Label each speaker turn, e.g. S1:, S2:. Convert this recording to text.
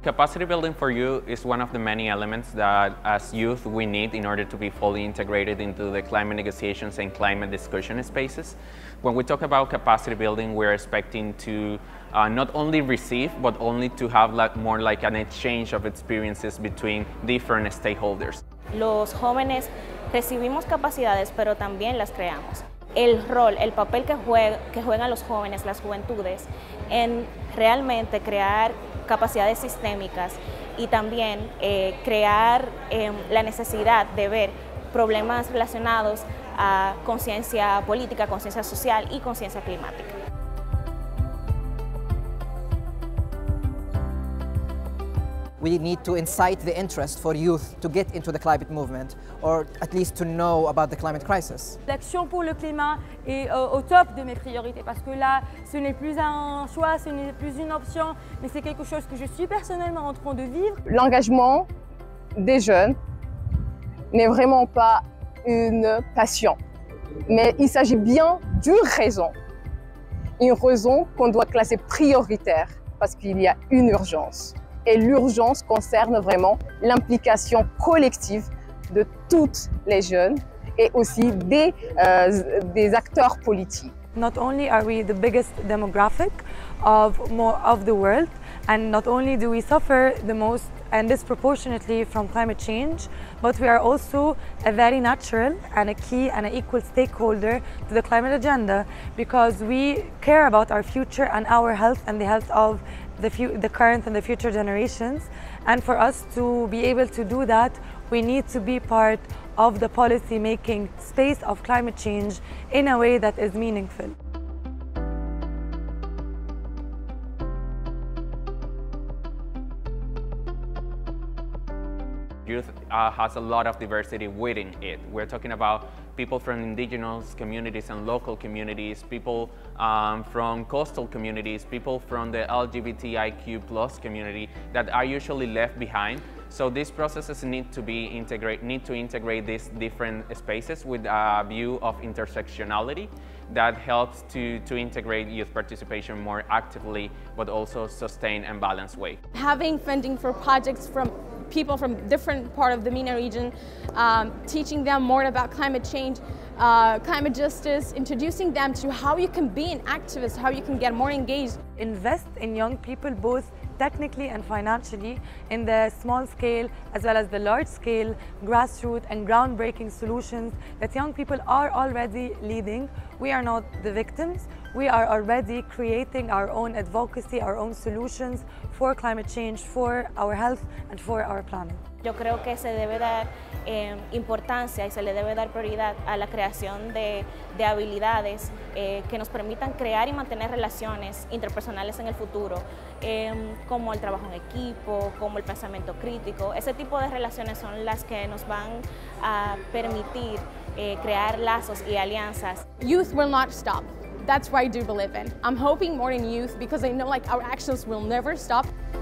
S1: Capacity building for youth is one of the many elements that as youth we need in order to be fully integrated into the climate negotiations and climate discussion spaces. When we talk about capacity building, we're expecting to not only receive, but only to have more like an exchange of experiences between different stakeholders.
S2: Los jóvenes recibimos capacidades, pero también las creamos. El rol, el papel que juegan los jóvenes, las juventudes, en realmente crear capacidades sistémicas y también crear la necesidad de ver problemas relacionados a conciencia política, conciencia social y conciencia climática.
S3: We need to incite the interest for youth to get into the climate movement, or at least to know about the climate crisis.
S4: L'action pour le climat est au top de mes priorités parce que là, ce n'est plus un choix, ce n'est plus une option, mais c'est quelque chose que je suis personnellement en train de vivre.
S5: L'engagement des jeunes n'est vraiment pas une passion, mais il s'agit bien d'une raison. Une raison qu'on doit classer prioritaire parce qu'il y a une urgence. Et l'urgence concerne vraiment l'implication collective de toutes les jeunes et aussi des acteurs politiques.
S4: Not only are we the biggest demographic of the world, and not only do we suffer the most and disproportionately from climate change, but we are also a very natural and a key and an equal stakeholder to the climate agenda because we care about our future and our health and the health of the current and the future generations. And for us to be able to do that, we need to be part of the policy-making space of climate change in a way that is meaningful.
S1: Youth has a lot of diversity within it. We're talking about people from indigenous communities and local communities, people from coastal communities, people from the LGBTIQ+ community that are usually left behind. So these processes need to integrate these different spaces with a view of intersectionality that helps to integrate youth participation more actively, but also sustain and balanced way.
S6: Having funding for projects from people from different part of the MENA region, teaching them more about climate change, climate justice, introducing them to how you can be an activist, how you can get more engaged.
S4: Invest in young people both technically and financially in the small scale as well as the large scale grassroots and groundbreaking solutions that young people are already leading. We are not the victims. We are already creating our own advocacy, our own solutions for climate change, for our health and for our planet.
S2: Yo creo que se debe dar importancia y se le debe dar prioridad a la creación de habilidades que nos permitan crear y mantener relaciones interpersonales en el futuro, como el trabajo en equipo, como el pensamiento crítico. Ese tipo de relaciones son las que nos van a permitir crear lazos y alianzas.
S6: Youth will not stop. That's what I do believe in. I'm hoping more in youth because I know like our actions will never stop.